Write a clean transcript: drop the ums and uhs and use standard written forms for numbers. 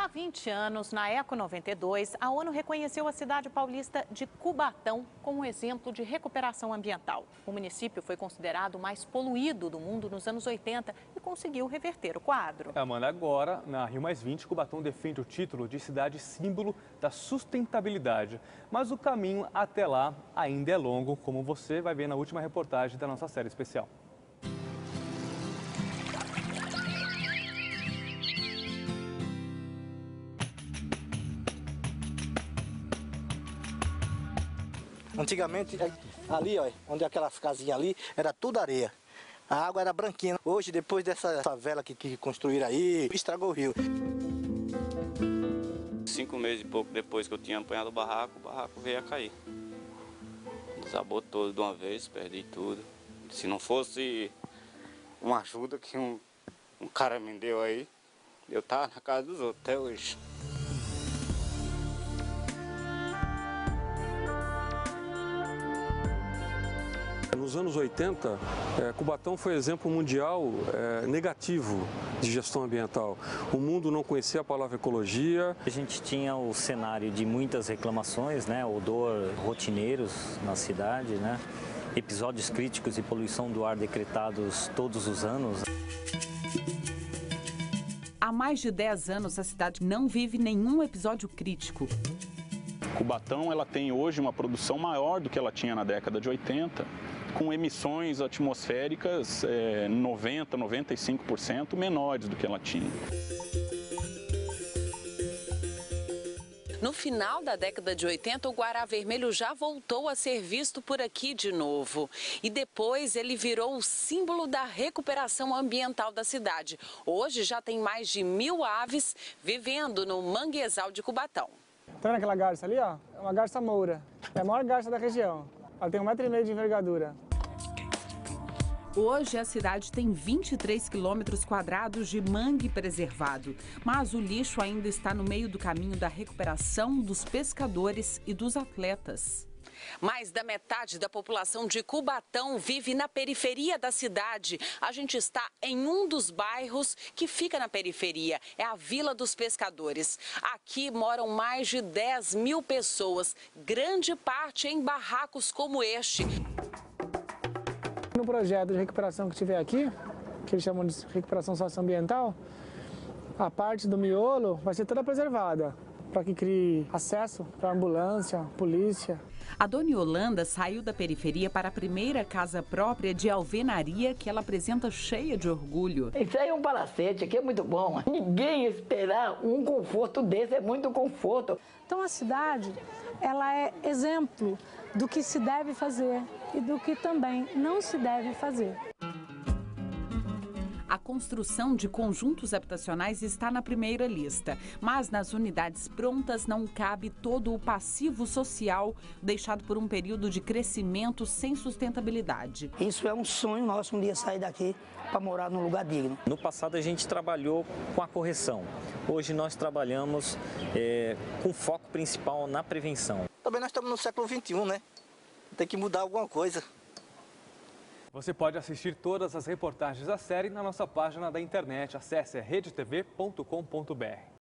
Há 20 anos, na Eco 92, a ONU reconheceu a cidade paulista de Cubatão como um exemplo de recuperação ambiental. O município foi considerado o mais poluído do mundo nos anos 80 e conseguiu reverter o quadro. Amanda, agora, na Rio+20, Cubatão defende o título de cidade símbolo da sustentabilidade. Mas o caminho até lá ainda é longo, como você vai ver na última reportagem da nossa série especial. Antigamente, ali, ó, onde aquelas casinhas ali, era tudo areia. A água era branquinha. Hoje, depois dessa favela que construíram aí, estragou o rio. 5 meses e pouco depois que eu tinha apanhado o barraco veio a cair. Desabou todo de uma vez, perdi tudo. Se não fosse uma ajuda que um cara me deu aí, eu tava na casa dos outros até hoje. Nos anos 80, Cubatão foi exemplo mundial negativo de gestão ambiental. O mundo não conhecia a palavra ecologia. A gente tinha o cenário de muitas reclamações, né, odor rotineiros na cidade, né, episódios críticos de poluição do ar decretados todos os anos. Há mais de 10 anos, a cidade não vive nenhum episódio crítico. Cubatão ela tem hoje uma produção maior do que ela tinha na década de 80, com emissões atmosféricas 90, 95% menores do que ela tinha. No final da década de 80, o Guará Vermelho já voltou a ser visto por aqui de novo. E depois ele virou o símbolo da recuperação ambiental da cidade. Hoje já tem mais de 1000 aves vivendo no manguezal de Cubatão. Tá vendo aquela garça ali, ó? É uma garça moura. É a maior garça da região. Ela tem 1,5 m de envergadura. Hoje, a cidade tem 23 quilômetros quadrados de mangue preservado, mas o lixo ainda está no meio do caminho da recuperação dos pescadores e dos atletas. Mais da metade da população de Cubatão vive na periferia da cidade. A gente está em um dos bairros que fica na periferia, é a Vila dos Pescadores. Aqui moram mais de 10.000 pessoas, grande parte em barracos como este. No projeto de recuperação que tiver aqui, que eles chamam de recuperação socioambiental, a parte do miolo vai ser toda preservada, para que crie acesso para ambulância, polícia. A dona Yolanda saiu da periferia para a primeira casa própria de alvenaria que ela apresenta cheia de orgulho. Isso aí é um palacete, aqui é muito bom. Ninguém esperar um conforto desse, é muito conforto. Então a cidade, ela é exemplo do que se deve fazer e do que também não se deve fazer. A construção de conjuntos habitacionais está na primeira lista, mas nas unidades prontas não cabe todo o passivo social deixado por um período de crescimento sem sustentabilidade. Isso é um sonho nosso, um dia sair daqui para morar num lugar digno. No passado a gente trabalhou com a correção. Hoje nós trabalhamos com foco principal na prevenção. Também nós estamos no século XXI, né? Tem que mudar alguma coisa. Você pode assistir todas as reportagens da série na nossa página da internet. Acesse redetv.com.br.